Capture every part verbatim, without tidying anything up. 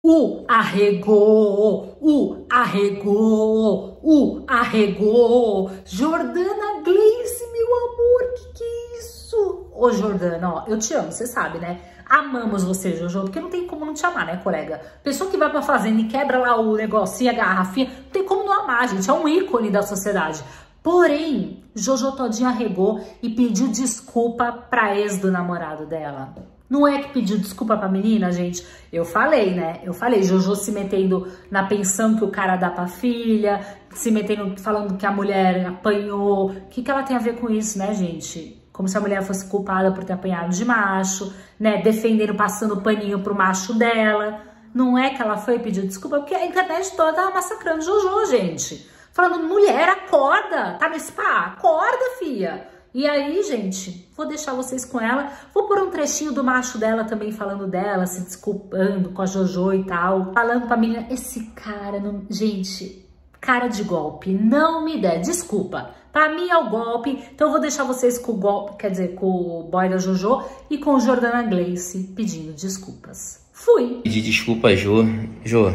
O arregou, o arregou, o arregou. Jordana Gleice, meu amor, que que é isso? Ô Jordana, ó, eu te amo, você sabe, né? Amamos você, Jojo, porque não tem como não te amar, né, colega? Pessoa que vai pra fazenda e quebra lá o negocinho, a garrafinha, não tem como não amar, gente, é um ícone da sociedade. Porém, Jojo todinha arregou e pediu desculpa pra ex do namorado dela. Não é que pediu desculpa pra menina, gente? Eu falei, né? Eu falei, Jojo se metendo na pensão que o cara dá pra filha, se metendo, falando que a mulher apanhou. O que que ela tem a ver com isso, né, gente? Como se a mulher fosse culpada por ter apanhado de macho, né? Defendendo, passando paninho pro macho dela. Não é que ela foi pedir desculpa, porque a internet toda tava massacrando Jojo, gente. Falando, mulher, acorda, tá no spa? Acorda, filha. E aí, gente, vou deixar vocês com ela. Vou pôr um trechinho do macho dela também falando dela, se desculpando com a Jojo e tal. Falando pra menina, esse cara, não... gente, cara de golpe, não me dê desculpa. Pra mim é o golpe, então eu vou deixar vocês com o golpe, quer dizer, com o boy da Jojo e com o Jordana Gleice pedindo desculpas. Fui. Pedir desculpa, Jo. Jo,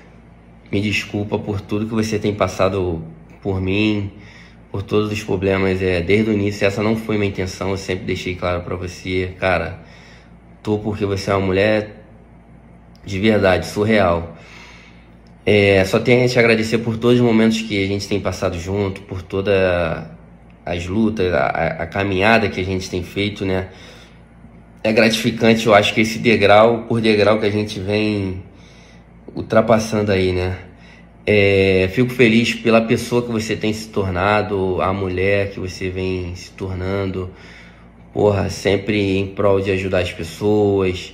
me desculpa por tudo que você tem passado por mim, por todos os problemas, é, desde o início. Essa não foi minha intenção, eu sempre deixei claro pra você, cara, tô porque você é uma mulher de verdade, surreal. É, só tenho a te agradecer por todos os momentos que a gente tem passado junto, por todas as lutas, a, a caminhada que a gente tem feito, né? É gratificante, eu acho que esse degrau por degrau que a gente vem ultrapassando aí, né? É, fico feliz pela pessoa que você tem se tornado, a mulher que você vem se tornando, porra, sempre em prol de ajudar as pessoas.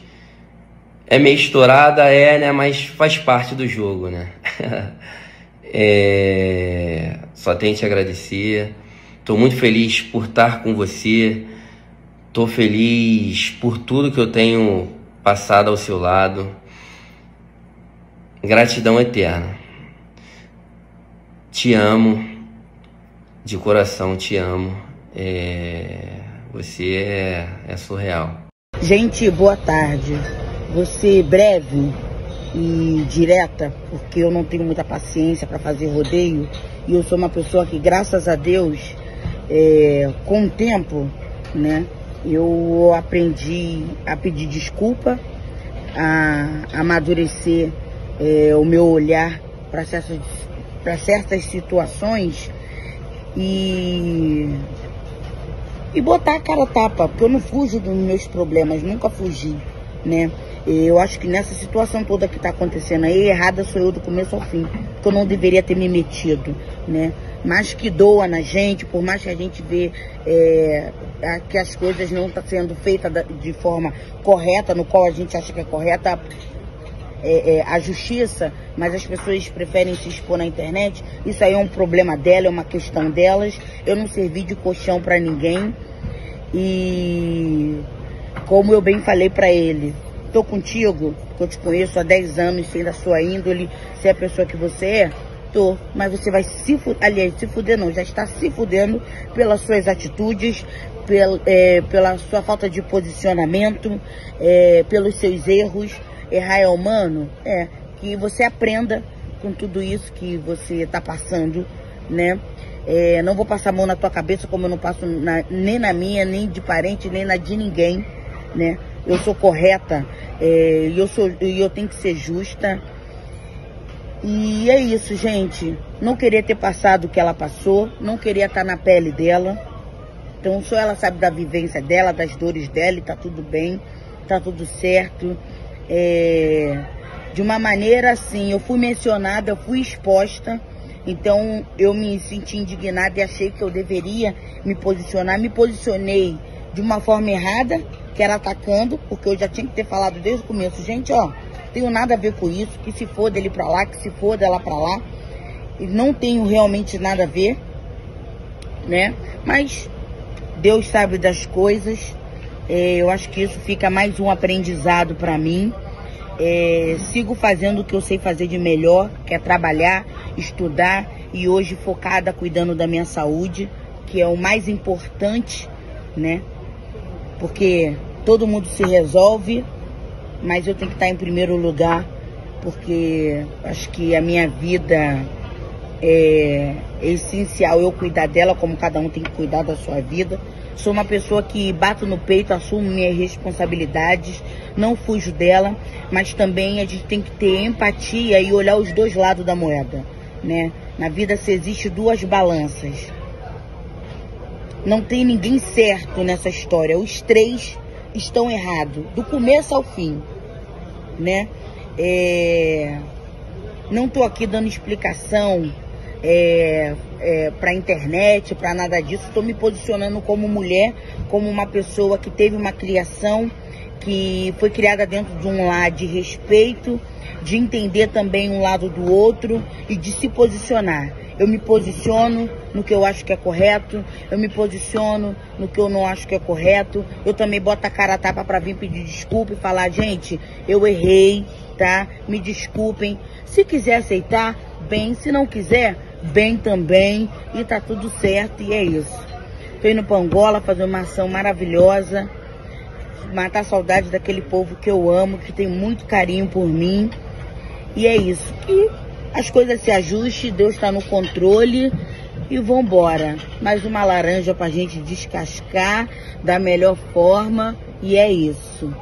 É meio estourada, é, né, mas faz parte do jogo, né? É, só tenho que te agradecer. Tô muito feliz por estar com você. Tô feliz por tudo que eu tenho passado ao seu lado. Gratidão eterna. Te amo, de coração te amo, é... você é... é surreal. Gente, boa tarde. Vou ser breve e direta, porque eu não tenho muita paciência para fazer rodeio. E eu sou uma pessoa que, graças a Deus, é... com o tempo, né, eu aprendi a pedir desculpa, a amadurecer é, o meu olhar para certas para certas situações e, e botar a cara a tapa, porque eu não fujo dos meus problemas, nunca fugi, né? Eu acho que nessa situação toda que está acontecendo aí, errada sou eu do começo ao fim, porque eu não deveria ter me metido, né? Mas que doa na gente, por mais que a gente vê é, que as coisas não estão sendo feitas de forma correta, no qual a gente acha que é correta, É, é, a justiça, mas as pessoas preferem se expor na internet. Isso aí é um problema dela, é uma questão delas. Eu não servi de colchão para ninguém. E como eu bem falei para ele, tô contigo, que eu te conheço há dez anos, sei da sua índole, sei a pessoa que você é, tô, mas você vai se fuder, aliás, se fuder não, já está se fudendo pelas suas atitudes, pel, é, pela sua falta de posicionamento, é, pelos seus erros. Errar é humano? É. Que você aprenda com tudo isso que você está passando, né? É, não vou passar a mão na tua cabeça como eu não passo na, nem na minha, nem de parente, nem na de ninguém, né? Eu sou correta, é, eu, sou, eu tenho que ser justa. E é isso, gente. Não queria ter passado o que ela passou, não queria estar na pele dela. Então só ela sabe da vivência dela, das dores dela, e tá tudo bem, tá tudo certo. É, de uma maneira assim, eu fui mencionada, eu fui exposta, então eu me senti indignada e achei que eu deveria me posicionar. Me posicionei de uma forma errada, que era atacando, porque eu já tinha que ter falado desde o começo, gente, ó, tenho nada a ver com isso, que se for dele pra lá, que se for dela pra lá, e não tenho realmente nada a ver, né? Mas Deus sabe das coisas. É, eu acho que isso fica mais um aprendizado para mim. É, sigo fazendo o que eu sei fazer de melhor, que é trabalhar, estudar e hoje focada cuidando da minha saúde, que é o mais importante, né? Porque todo mundo se resolve, mas eu tenho que estar em primeiro lugar porque acho que a minha vida é, é essencial eu cuidar dela, como cada um tem que cuidar da sua vida. Sou uma pessoa que bato no peito, assumo minhas responsabilidades, não fujo dela, mas também a gente tem que ter empatia e olhar os dois lados da moeda, né? Na vida se existe duas balanças. Não tem ninguém certo nessa história. Os três estão errados, do começo ao fim, né? É... Não tô aqui dando explicação É, é, para internet, para nada disso. Estou me posicionando como mulher, como uma pessoa que teve uma criação, que foi criada dentro de um lar de respeito, de entender também um lado do outro e de se posicionar. Eu me posiciono no que eu acho que é correto, eu me posiciono no que eu não acho que é correto. Eu também boto a cara a tapa para vir pedir desculpa e falar, gente, eu errei, tá? Me desculpem. Se quiser aceitar, bem. Se não quiser, bem também. E tá tudo certo, e é isso. Tô indo pra Angola fazer uma ação maravilhosa, matar a saudade daquele povo que eu amo, que tem muito carinho por mim. E é isso. Que as coisas se ajustem, Deus tá no controle e vambora. Mais uma laranja pra gente descascar da melhor forma. E é isso.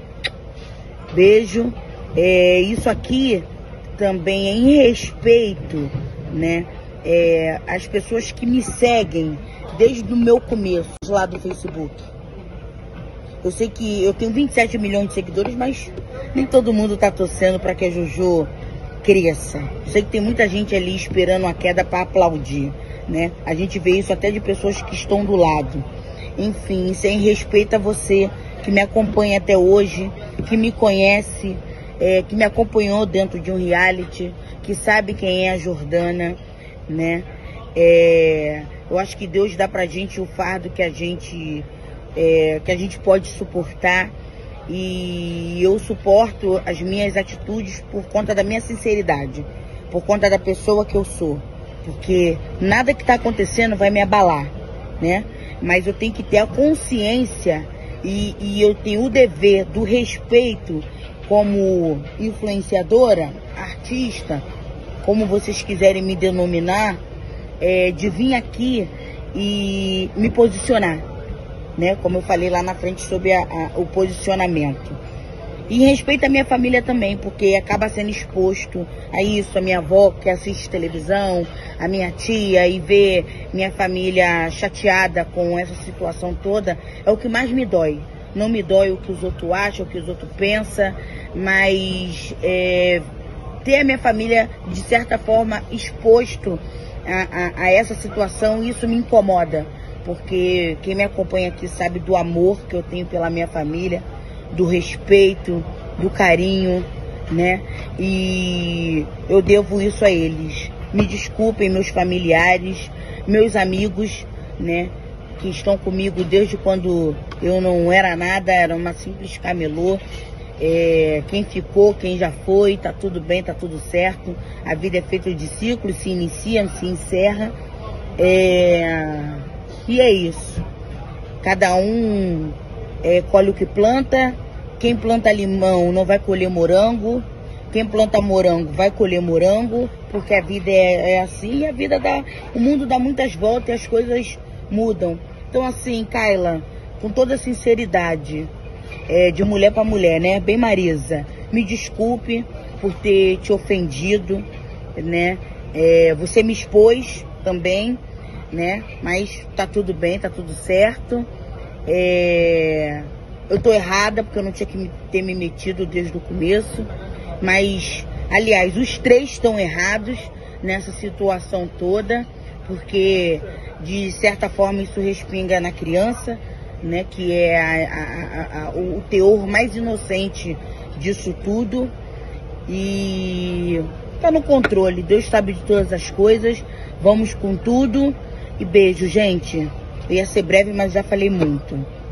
Beijo. É, isso aqui também é em respeito, né? É, as pessoas que me seguem desde o meu começo lá do Facebook. Eu sei que eu tenho vinte e sete milhões de seguidores, mas nem todo mundo tá torcendo para que a Jojo cresça. Eu sei que tem muita gente ali esperando a queda para aplaudir, né? A gente vê isso até de pessoas que estão do lado. Enfim, isso é em respeito a você que me acompanha até hoje, que me conhece, é, que me acompanhou dentro de um reality, que sabe quem é a Jordana, né? É, eu acho que Deus dá pra gente o fardo que a gente, é, que a gente pode suportar, e eu suporto as minhas atitudes por conta da minha sinceridade, por conta da pessoa que eu sou, porque nada que tá acontecendo vai me abalar, né? Mas eu tenho que ter a consciência e, e eu tenho o dever do respeito como influenciadora, artista, como vocês quiserem me denominar, é, de vir aqui e me posicionar, né? Como eu falei lá na frente sobre a, a, o posicionamento. E respeito a minha família também, porque acaba sendo exposto a isso, a minha avó que assiste televisão, a minha tia, e ver minha família chateada com essa situação toda, é o que mais me dói. Não me dói o que os outros acham, o que os outros pensam, mas é, ter a minha família, de certa forma, exposto a, a, a essa situação, isso me incomoda, porque quem me acompanha aqui sabe do amor que eu tenho pela minha família, do respeito, do carinho, né? E eu devo isso a eles. Me desculpem, meus familiares, meus amigos, né? Que estão comigo desde quando eu não era nada, era uma simples camelô. É, quem ficou, quem já foi, tá tudo bem, tá tudo certo. A vida é feita de ciclos, se inicia, se encerra. É, e é isso. Cada um é, colhe o que planta. Quem planta limão não vai colher morango. Quem planta morango vai colher morango, porque a vida é, é assim, e a vida dá, o mundo dá muitas voltas e as coisas mudam. Então assim, Kayla, com toda sinceridade, é, de mulher para mulher, né? Bem Marisa, me desculpe por ter te ofendido, né? É, você me expôs também, né? Mas tá tudo bem, tá tudo certo. É, eu tô errada porque eu não tinha que ter me metido desde o começo. Mas, aliás, os três estão errados nessa situação toda, porque de certa forma isso respinga na criança, né, que é a, a, a, o teor mais inocente disso tudo. E tá no controle, Deus sabe de todas as coisas. Vamos com tudo e beijo, gente. Eu ia ser breve, mas já falei muito.